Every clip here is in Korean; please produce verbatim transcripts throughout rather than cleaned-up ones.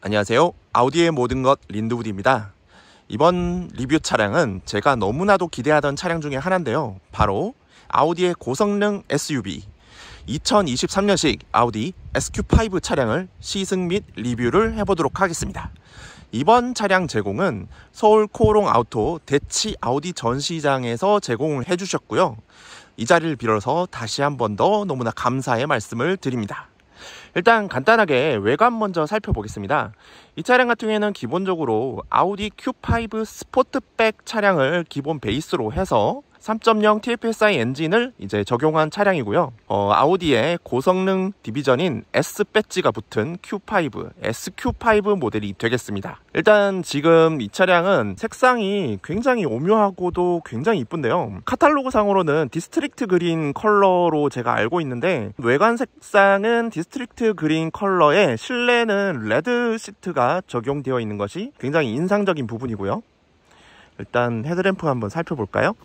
안녕하세요. 아우디의 모든 것 린드우드입니다. 이번 리뷰 차량은 제가 너무나도 기대하던 차량 중에 하나인데요. 바로 아우디의 고성능 에스유브이 이천이십삼 년식 아우디 에스큐 파이브 차량을 시승 및 리뷰를 해보도록 하겠습니다. 이번 차량 제공은 서울 코오롱 아우토 대치 아우디 전시장에서 제공을 해주셨고요. 이 자리를 빌어서 다시 한 번 더 너무나 감사의 말씀을 드립니다. 일단 간단하게 외관 먼저 살펴보겠습니다. 이 차량 같은 경우에는 기본적으로 아우디 큐 파이브 스포트백 차량을 기본 베이스로 해서 삼 점 영 티에프에스아이 엔진을 이제 적용한 차량이고요. 어, 아우디의 고성능 디비전인 S 배지가 붙은 큐 파이브, 에스큐 파이브 모델이 되겠습니다. 일단 지금 이 차량은 색상이 굉장히 오묘하고도 굉장히 이쁜데요. 카탈로그 상으로는 디스트릭트 그린 컬러로 제가 알고 있는데 외관 색상은 디스트릭트 그린 컬러에 실내는 레드 시트가 적용되어 있는 것이 굉장히 인상적인 부분이고요. 일단 헤드램프 한번 살펴볼까요?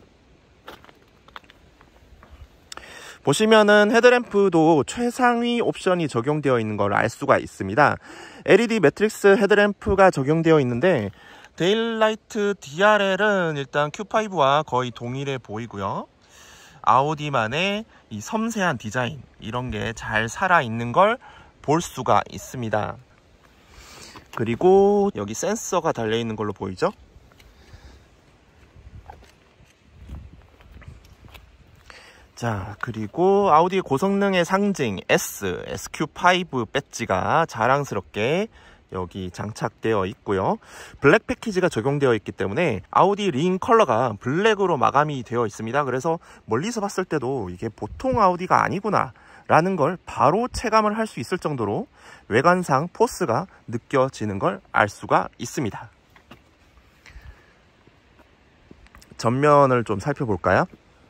보시면은 헤드램프도 최상위 옵션이 적용되어 있는 걸 알 수가 있습니다. 엘이디 매트릭스 헤드램프가 적용되어 있는데 데일라이트 디알엘은 일단 큐 파이브와 거의 동일해 보이고요. 아우디만의 이 섬세한 디자인 이런 게 잘 살아있는 걸 볼 수가 있습니다. 그리고 여기 센서가 달려있는 걸로 보이죠? 자, 그리고 아우디의 고성능의 상징 S, 에스큐 파이브 배지가 자랑스럽게 여기 장착되어 있고요. 블랙 패키지가 적용되어 있기 때문에 아우디 링 컬러가 블랙으로 마감이 되어 있습니다. 그래서 멀리서 봤을 때도 이게 보통 아우디가 아니구나 라는 걸 바로 체감을 할 수 있을 정도로 외관상 포스가 느껴지는 걸 알 수가 있습니다. 전면을 좀 살펴볼까요?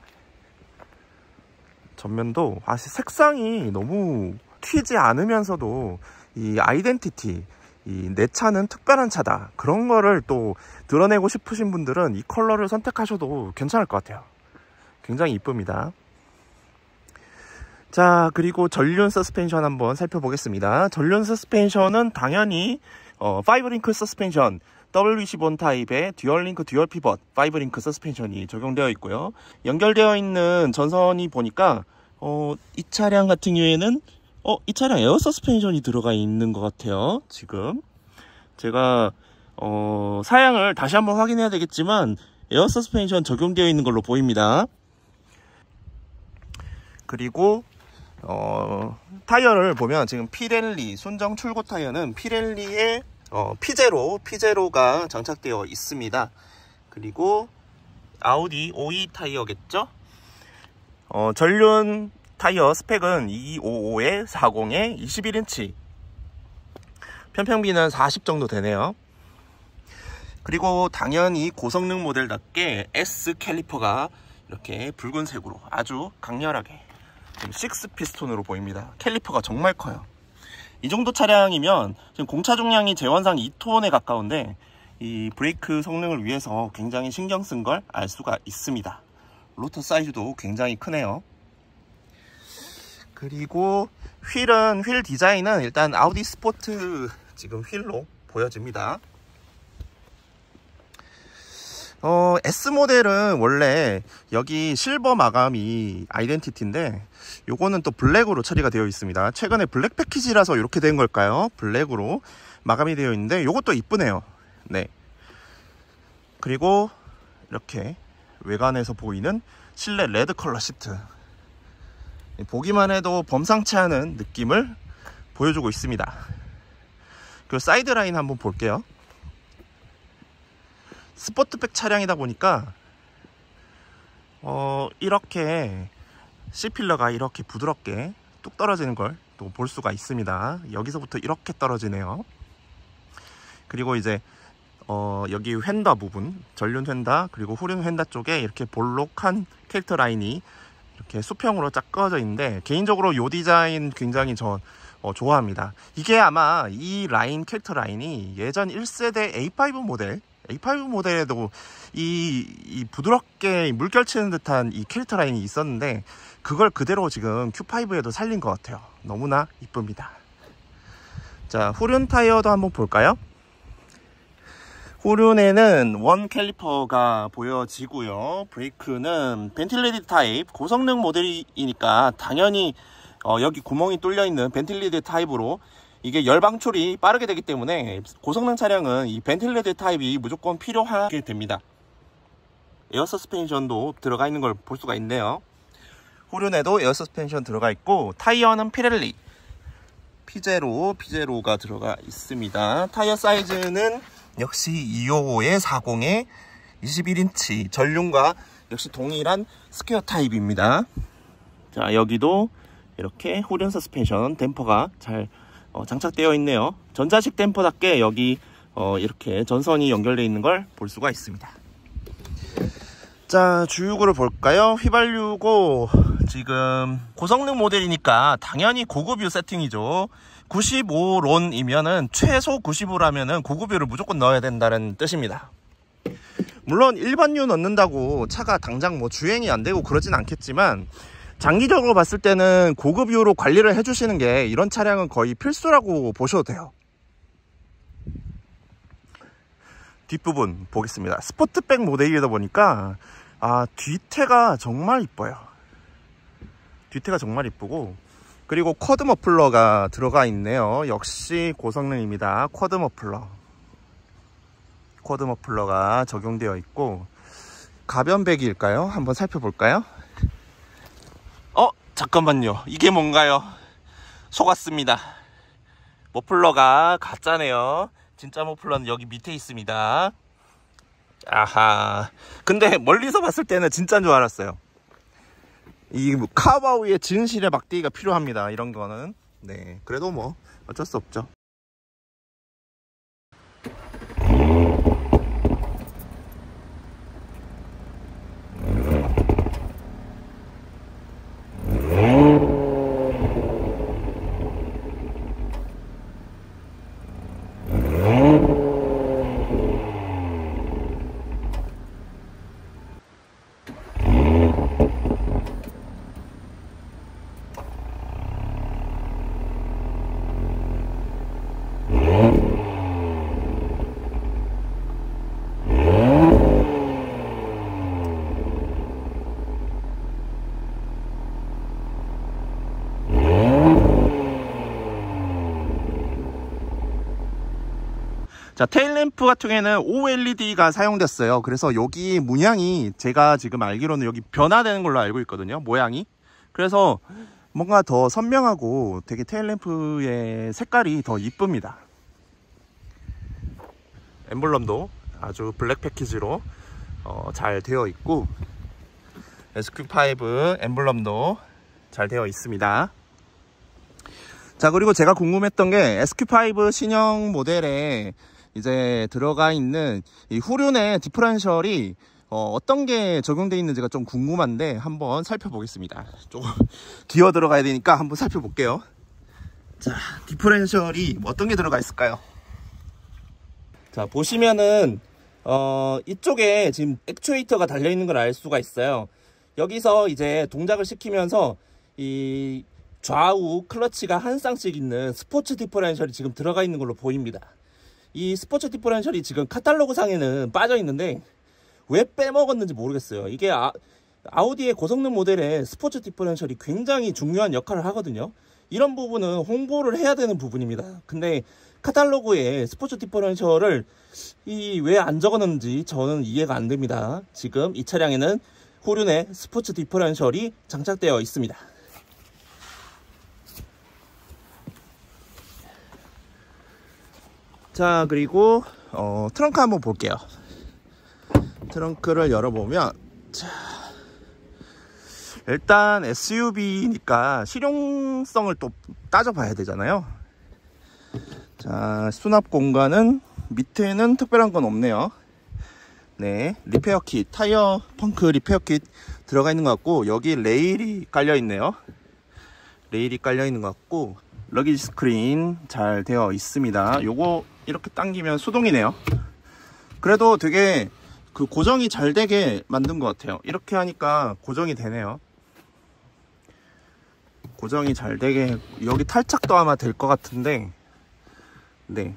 전면도 사실 색상이 너무 튀지 않으면서도 이 아이덴티티, 이 내 차는 특별한 차다 그런 거를 또 드러내고 싶으신 분들은 이 컬러를 선택하셔도 괜찮을 것 같아요. 굉장히 이쁩니다. 자, 그리고 전륜 서스펜션 한번 살펴보겠습니다. 전륜 서스펜션은 당연히 어, 파이브 링크 서스펜션 더블유 이십일 타입의 듀얼 링크 듀얼 피벗 파이브 링크 서스펜션이 적용되어 있고요. 연결되어 있는 전선이 보니까 어, 이 차량 같은 경우에는 어, 이 차량 에어 서스펜션이 들어가 있는 것 같아요. 지금 제가 어, 사양을 다시 한번 확인해야 되겠지만 에어 서스펜션 적용되어 있는 걸로 보입니다. 그리고 어, 타이어를 보면 지금 피렐리 순정 출고 타이어는 피렐리의 어, 피제로, 피제로가 장착되어 있습니다. 그리고 아우디 오이 타이어겠죠? 어, 전륜 타이어 스펙은 이백오십오에 사십에 이십일 인치. 편평비는 사십 정도 되네요. 그리고 당연히 고성능 모델답게 S 캘리퍼가 이렇게 붉은색으로 아주 강렬하게 육 피스톤으로 보입니다. 캘리퍼가 정말 커요. 이 정도 차량이면 지금 공차 중량이 제원상 이 톤에 가까운데 이 브레이크 성능을 위해서 굉장히 신경 쓴 걸 알 수가 있습니다. 로터 사이즈도 굉장히 크네요. 그리고 휠은 휠 디자인은 일단 아우디 스포트 지금 휠로 보여집니다. 어, S 모델은 원래 여기 실버 마감이 아이덴티티인데 요거는 또 블랙으로 처리가 되어 있습니다. 최근에 블랙 패키지라서 이렇게 된 걸까요? 블랙으로 마감이 되어 있는데 요것도 이쁘네요. 네. 그리고 이렇게 외관에서 보이는 실내 레드 컬러 시트. 보기만 해도 범상치 않은 느낌을 보여주고 있습니다. 그리고 사이드 라인 한번 볼게요. 스포트백 차량이다 보니까 어, 이렇게 C필러가 이렇게 부드럽게 뚝 떨어지는 걸 또 볼 수가 있습니다. 여기서부터 이렇게 떨어지네요. 그리고 이제 어, 여기 휀다 부분, 전륜 휀다 그리고 후륜 휀다 쪽에 이렇게 볼록한 캐릭터 라인이 이렇게 수평으로 쫙 꺼져 있는데 개인적으로 이 디자인 굉장히 저 어, 좋아합니다. 이게 아마 이 라인 캐릭터 라인이 예전 일 세대 에이 파이브 모델 에이 파이브 모델에도 이, 이 부드럽게 물결치는 듯한 이 캐릭터 라인이 있었는데 그걸 그대로 지금 큐 파이브에도 살린 것 같아요. 너무나 이쁩니다. 자, 후륜 타이어도 한번 볼까요? 후륜에는 원 캘리퍼가 보여지고요. 브레이크는 벤틸레이드 타입, 고성능 모델이니까 당연히 어, 여기 구멍이 뚫려 있는 벤틸레이드 타입으로 이게 열방출이 빠르게 되기 때문에 고성능 차량은 이 벤틸레이드 타입이 무조건 필요하게 됩니다. 에어 서스펜션도 들어가 있는 걸 볼 수가 있네요. 후륜에도 에어 서스펜션 들어가 있고, 타이어는 피렐리 피제로 피제로가 들어가 있습니다. 타이어 사이즈는 역시 이백오십오에 사십에 이십일 인치 전륜과 역시 동일한 스퀘어 타입입니다. 자, 여기도 이렇게 후륜 서스펜션 댐퍼가 잘 어, 장착되어 있네요. 전자식 댐퍼답게 여기 어, 이렇게 전선이 연결되어 있는 걸 볼 수가 있습니다. 자, 주유구를 볼까요? 휘발유고 지금 고성능 모델이니까 당연히 고급유 세팅이죠. 구십오 론이면은 최소 구십오라면은 고급유를 무조건 넣어야 된다는 뜻입니다. 물론 일반유 넣는다고 차가 당장 뭐 주행이 안 되고 그러진 않겠지만, 장기적으로 봤을 때는 고급유로 관리를 해주시는 게 이런 차량은 거의 필수라고 보셔도 돼요. 뒷부분 보겠습니다. 스포트백 모델이다 보니까 아, 뒤태가 정말 이뻐요. 뒤태가 정말 이쁘고, 그리고 쿼드 머플러가 들어가 있네요. 역시 고성능입니다. 쿼드 머플러 쿼드 머플러가 적용되어 있고, 가변배기일까요? 한번 살펴볼까요? 어? 잠깐만요. 이게 뭔가요? 속았습니다. 머플러가 가짜네요. 진짜 머플러는 여기 밑에 있습니다. 아하. 근데 멀리서 봤을 때는 진짜인 줄 알았어요. 이 카바오의 진실의 막대기가 필요합니다. 이런 거는. 네. 그래도 뭐 어쩔 수 없죠. 자, 테일램프 같은 경우에는 오엘이디가 사용됐어요. 그래서 여기 문양이 제가 지금 알기로는 여기 변화되는 걸로 알고 있거든요. 모양이. 그래서 뭔가 더 선명하고 되게 테일램프의 색깔이 더 이쁩니다. 엠블럼도 아주 블랙 패키지로 어, 잘 되어 있고, 에스큐 파이브 엠블럼도 잘 되어 있습니다. 자, 그리고 제가 궁금했던 게 에스큐 파이브 신형 모델에 이제 들어가 있는 이 후륜의 디퍼런셜이 어, 어떤 게 적용되어 있는지가 좀 궁금한데 한번 살펴보겠습니다. 조금 기어 들어가야 되니까 한번 살펴볼게요. 자, 디퍼런셜이 어떤 게 들어가 있을까요? 자, 보시면은 어, 이쪽에 지금 액추에이터가 달려 있는 걸 알 수가 있어요. 여기서 이제 동작을 시키면서 이 좌우 클러치가 한 쌍씩 있는 스포츠 디퍼런셜이 지금 들어가 있는 걸로 보입니다. 이 스포츠 디퍼런셜이 지금 카탈로그 상에는 빠져 있는데 왜 빼먹었는지 모르겠어요. 이게 아, 아우디의 고성능 모델의 스포츠 디퍼런셜이 굉장히 중요한 역할을 하거든요. 이런 부분은 홍보를 해야 되는 부분입니다. 근데 카탈로그에 스포츠 디퍼런셜을 이 왜 안 적었는지 저는 이해가 안 됩니다. 지금 이 차량에는 후륜의 스포츠 디퍼런셜이 장착되어 있습니다. 자, 그리고 어, 트렁크 한번 볼게요. 트렁크를 열어보면, 자, 일단 에스유브이니까 실용성을 또 따져봐야 되잖아요. 자, 수납 공간은 밑에는 특별한 건 없네요. 네, 리페어 킷, 타이어 펑크 리페어 킷 들어가 있는 것 같고, 여기 레일이 깔려 있네요. 레일이 깔려 있는 것 같고, 러기지 스크린 잘 되어 있습니다. 요거 이렇게 당기면 수동이네요. 그래도 되게 그 고정이 잘 되게 만든 것 같아요. 이렇게 하니까 고정이 되네요. 고정이 잘 되게, 여기 탈착도 아마 될 것 같은데 네.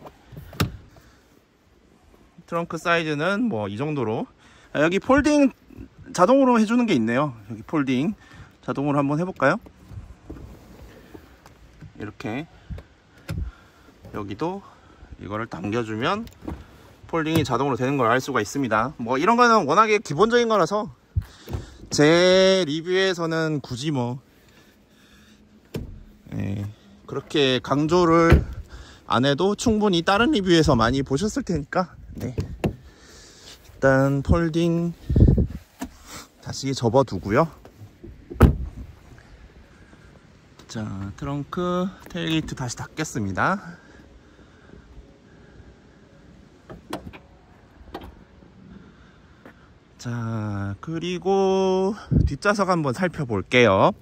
트렁크 사이즈는 뭐 이 정도로. 아, 여기 폴딩 자동으로 해주는 게 있네요. 여기 폴딩 자동으로 한번 해볼까요? 이렇게 여기도 이거를 당겨주면 폴딩이 자동으로 되는 걸 알 수가 있습니다. 뭐 이런 거는 워낙에 기본적인 거라서 제 리뷰에서는 굳이 뭐 예, 그렇게 강조를 안 해도 충분히 다른 리뷰에서 많이 보셨을 테니까. 네. 일단 폴딩 다시 접어 두고요. 자, 트렁크 테일게이트 다시 닫겠습니다. 자, 그리고 뒷좌석 한번 살펴볼게요.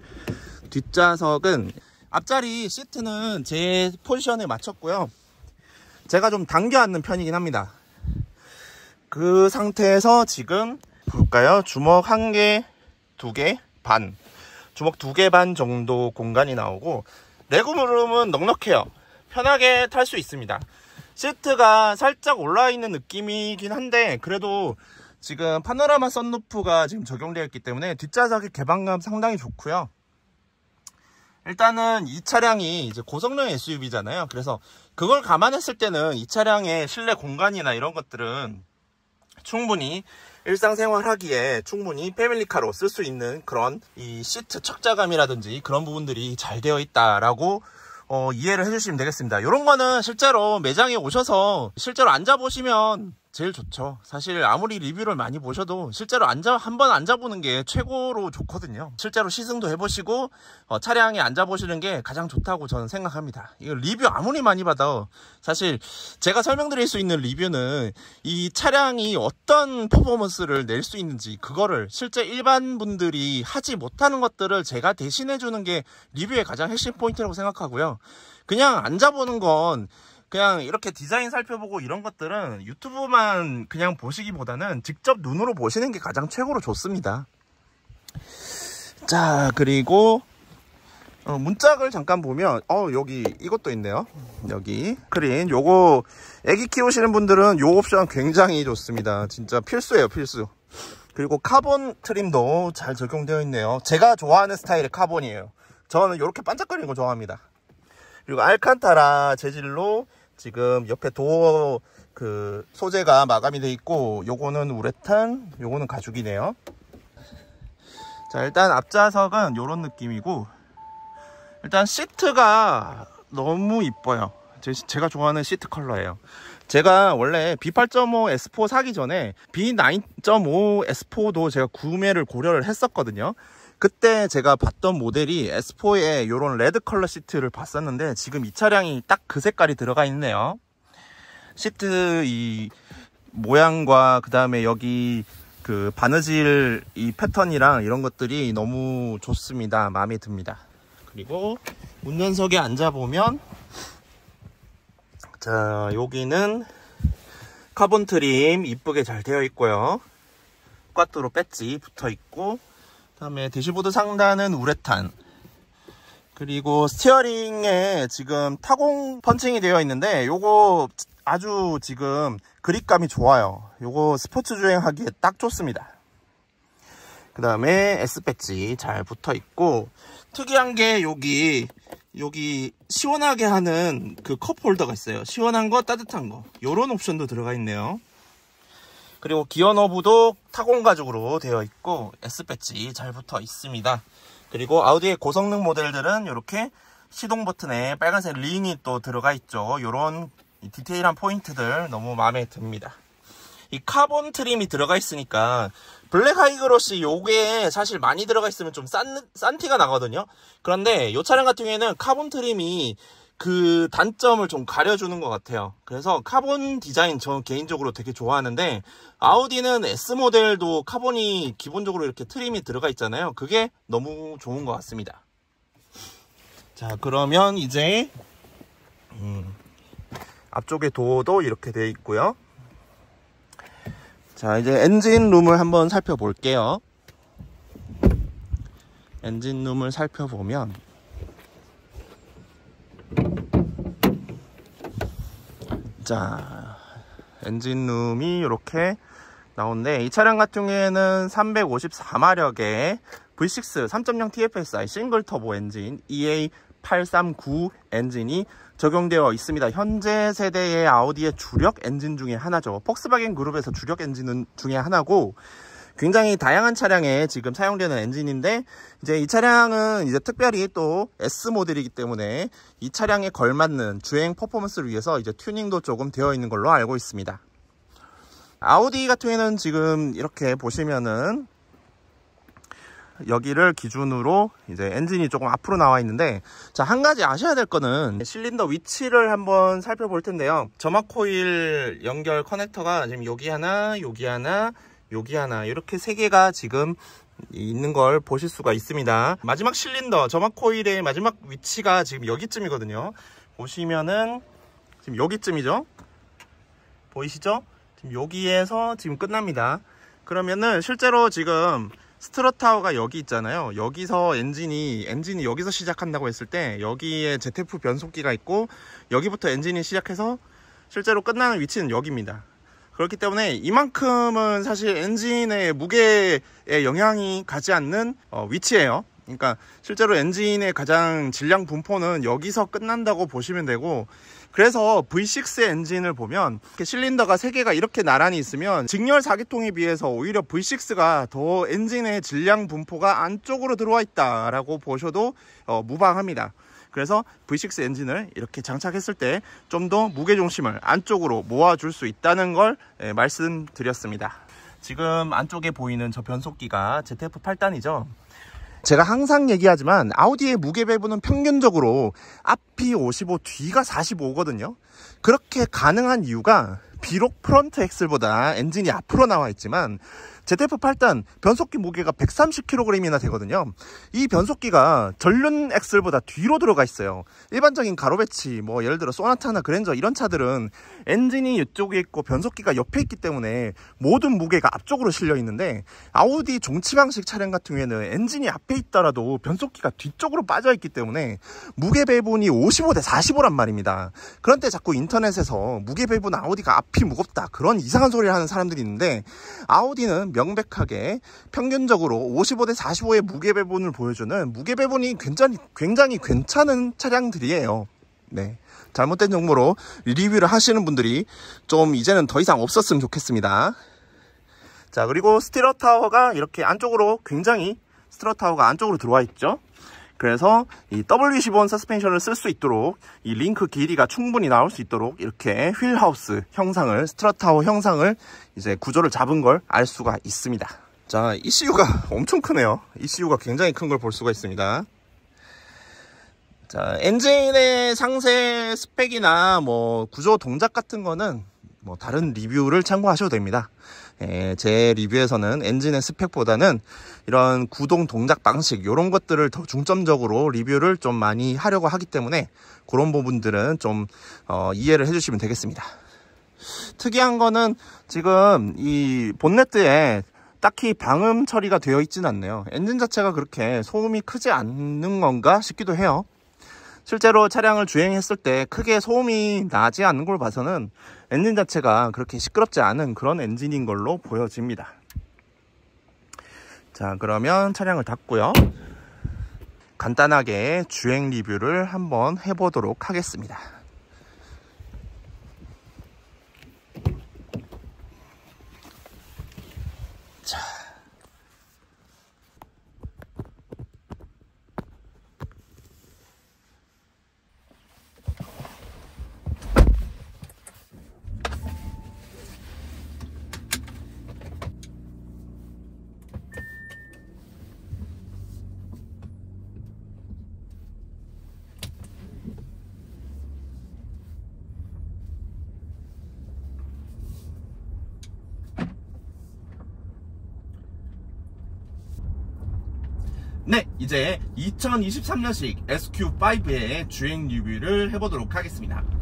뒷좌석은 앞자리 시트는 제 포지션에 맞췄고요. 제가 좀 당겨 앉는 편이긴 합니다. 그 상태에서 지금 볼까요? 주먹 한 개, 두 개 반, 주먹 두 개 반 정도 공간이 나오고, 레그룸은 넉넉해요. 편하게 탈 수 있습니다. 시트가 살짝 올라와 있는 느낌이긴 한데, 그래도 지금 파노라마 썬루프가 지금 적용되어 있기 때문에 뒷좌석의 개방감 상당히 좋고요. 일단은 이 차량이 이제 고성능 에스유브이잖아요. 그래서 그걸 감안했을 때는 이 차량의 실내 공간이나 이런 것들은 충분히 일상생활 하기에 충분히 패밀리카로 쓸 수 있는 그런 이 시트 착자감이라든지 그런 부분들이 잘 되어 있다라고 어, 이해를 해주시면 되겠습니다. 이런 거는 실제로 매장에 오셔서 실제로 앉아보시면 제일 좋죠. 사실 아무리 리뷰를 많이 보셔도 실제로 앉아 한번 앉아보는 게 최고로 좋거든요. 실제로 시승도 해보시고 어, 차량에 앉아보시는 게 가장 좋다고 저는 생각합니다. 이거 리뷰 아무리 많이 받아 사실 제가 설명드릴 수 있는 리뷰는 이 차량이 어떤 퍼포먼스를 낼 수 있는지 그거를 실제 일반 분들이 하지 못하는 것들을 제가 대신해 주는 게 리뷰의 가장 핵심 포인트라고 생각하고요. 그냥 앉아보는 건 그냥 이렇게 디자인 살펴보고 이런 것들은 유튜브만 그냥 보시기보다는 직접 눈으로 보시는 게 가장 최고로 좋습니다. 자, 그리고 어, 문짝을 잠깐 보면 어 여기 이것도 있네요. 여기 스크린, 요거 애기 키우시는 분들은 요 옵션 굉장히 좋습니다. 진짜 필수예요, 필수. 그리고 카본 트림도 잘 적용되어 있네요. 제가 좋아하는 스타일의 카본이에요. 저는 이렇게 반짝거리는 거 좋아합니다. 그리고 알칸타라 재질로 지금 옆에 도어 그 소재가 마감이 되어 있고, 요거는 우레탄, 요거는 가죽이네요. 자, 일단 앞좌석은 요런 느낌이고, 일단 시트가 너무 이뻐요. 제, 제가 좋아하는 시트 컬러예요. 제가 원래 비 팔 점 오 에스 사 사기 전에 비 나인 점 오 에스 사도 제가 구매를 고려를 했었거든요. 그때 제가 봤던 모델이 에스 사에 요런 레드 컬러 시트를 봤었는데, 지금 이 차량이 딱 그 색깔이 들어가 있네요. 시트 이 모양과 그 다음에 여기 그 바느질 이 패턴이랑 이런 것들이 너무 좋습니다. 마음에 듭니다. 그리고 운전석에 앉아보면, 자, 여기는 카본 트림 이쁘게 잘 되어 있고요. 꽈뚜로 배지 붙어 있고, 그 다음에 대시보드 상단은 우레탄, 그리고 스티어링에 지금 타공 펀칭이 되어 있는데 요거 아주 지금 그립감이 좋아요. 요거 스포츠 주행하기에 딱 좋습니다. 그 다음에 S 배지 잘 붙어 있고, 특이한 게 여기 여기 시원하게 하는 그 컵 홀더가 있어요. 시원한 거, 따뜻한 거, 요런 옵션도 들어가 있네요. 그리고 기어 너브도 타공 가죽으로 되어 있고 S 배지 잘 붙어 있습니다. 그리고 아우디의 고성능 모델들은 이렇게 시동 버튼에 빨간색 링이 또 들어가 있죠. 이런 디테일한 포인트들 너무 마음에 듭니다. 이 카본 트림이 들어가 있으니까 블랙 하이그로시 요게 사실 많이 들어가 있으면 좀 싼, 싼 티가 나거든요. 그런데 이 차량 같은 경우에는 카본 트림이 그 단점을 좀 가려주는 것 같아요. 그래서 카본 디자인 저 개인적으로 되게 좋아하는데, 아우디는 S 모델도 카본이 기본적으로 이렇게 트림이 들어가 있잖아요. 그게 너무 좋은 것 같습니다. 자, 그러면 이제 음, 앞쪽에 도어도 이렇게 되어 있고요. 자, 이제 엔진룸을 한번 살펴볼게요. 엔진룸을 살펴보면 자, 엔진룸이 이렇게 나오는데, 이 차량 같은 경우에는 삼백오십사 마력의 브이 식스 삼 점 영 티 에프 에스 아이 싱글 터보 엔진 이 에이 팔백삼십구 엔진이 적용되어 있습니다. 현재 세대의 아우디의 주력 엔진 중에 하나죠. 폭스바겐 그룹에서 주력 엔진 중에 하나고, 굉장히 다양한 차량에 지금 사용되는 엔진인데, 이제 이 차량은 이제 특별히 또 S 모델이기 때문에 이 차량에 걸맞는 주행 퍼포먼스를 위해서 이제 튜닝도 조금 되어 있는 걸로 알고 있습니다. 아우디 같은 경우에는 지금 이렇게 보시면은 여기를 기준으로 이제 엔진이 조금 앞으로 나와 있는데, 자, 한 가지 아셔야 될 거는 실린더 위치를 한번 살펴볼 텐데요. 점화 코일 연결 커넥터가 지금 여기 하나, 여기 하나, 여기 하나, 이렇게 세 개가 지금 있는 걸 보실 수가 있습니다. 마지막 실린더 점화 코일의 마지막 위치가 지금 여기쯤이거든요. 보시면은 지금 여기쯤이죠. 보이시죠? 지금 여기에서 지금 끝납니다. 그러면은 실제로 지금 스트럿 타워가 여기 있잖아요. 여기서 엔진이 엔진이 여기서 시작한다고 했을 때 여기에 제트에프 변속기가 있고, 여기부터 엔진이 시작해서 실제로 끝나는 위치는 여기입니다. 그렇기 때문에 이만큼은 사실 엔진의 무게에 영향이 가지 않는 어, 위치예요. 그러니까 실제로 엔진의 가장 질량 분포는 여기서 끝난다고 보시면 되고, 그래서 브이 식스 엔진을 보면 이렇게 실린더가 세 개가 이렇게 나란히 있으면 직렬 사 기통에 비해서 오히려 브이 식스가 더 엔진의 질량 분포가 안쪽으로 들어와 있다라고 보셔도 어, 무방합니다. 그래서 브이 식스 엔진을 이렇게 장착했을 때 좀 더 무게중심을 안쪽으로 모아줄 수 있다는 걸 예, 말씀드렸습니다. 지금 안쪽에 보이는 저 변속기가 제트에프 팔 단이죠. 제가 항상 얘기하지만 아우디의 무게 배분은 평균적으로 앞이 오십오, 뒤가 사십오거든요. 그렇게 가능한 이유가 비록 프론트 엑셀보다 엔진이 앞으로 나와 있지만 제트에프 팔 단 변속기 무게가 백삼십 킬로그램이나 되거든요. 이 변속기가 전륜 엑셀보다 뒤로 들어가 있어요. 일반적인 가로배치, 뭐 예를 들어 소나타나 그랜저 이런 차들은 엔진이 이쪽에 있고 변속기가 옆에 있기 때문에 모든 무게가 앞쪽으로 실려 있는데, 아우디 종치 방식 차량 같은 경우에는 엔진이 앞에 있더라도 변속기가 뒤쪽으로 빠져 있기 때문에 무게 배분이 오십오 대 사십오란 말입니다. 그런데 자꾸 인터넷에서 무게 배분 아우디가 앞이 무겁다, 그런 이상한 소리를 하는 사람들이 있는데, 아우디는 명백하게 평균적으로 오십오 대 사십오의 무게 배분을 보여주는 무게 배분이 굉장히 굉장히 괜찮은 차량들이에요. 네, 잘못된 정보로 리뷰를 하시는 분들이 좀 이제는 더 이상 없었으면 좋겠습니다. 자, 그리고 스티러 타워가 이렇게 안쪽으로, 굉장히 스티러 타워가 안쪽으로 들어와 있죠. 그래서 이 더블유 이십일 서스펜션을 쓸 수 있도록, 이 링크 길이가 충분히 나올 수 있도록 이렇게 휠하우스 형상을, 스트럿 타워 형상을 이제 구조를 잡은 걸 알 수가 있습니다. 자, 이씨유가 엄청 크네요. 이씨유가 굉장히 큰 걸 볼 수가 있습니다. 자, 엔진의 상세 스펙이나 뭐 구조 동작 같은 거는 뭐 다른 리뷰를 참고하셔도 됩니다. 예, 제 리뷰에서는 엔진의 스펙보다는 이런 구동 동작 방식, 이런 것들을 더 중점적으로 리뷰를 좀 많이 하려고 하기 때문에 그런 부분들은 좀 어, 이해를 해주시면 되겠습니다. 특이한 거는 지금 이 본네트에 딱히 방음 처리가 되어 있지는 않네요. 엔진 자체가 그렇게 소음이 크지 않는 건가 싶기도 해요. 실제로 차량을 주행했을 때 크게 소음이 나지 않는 걸 봐서는 엔진 자체가 그렇게 시끄럽지 않은 그런 엔진인 걸로 보여집니다. 자, 그러면 차량을 닫고요, 간단하게 주행 리뷰를 한번 해보도록 하겠습니다. 자, 네, 이제 이천이십삼 년식 에스큐 파이브의 주행 리뷰를 해보도록 하겠습니다.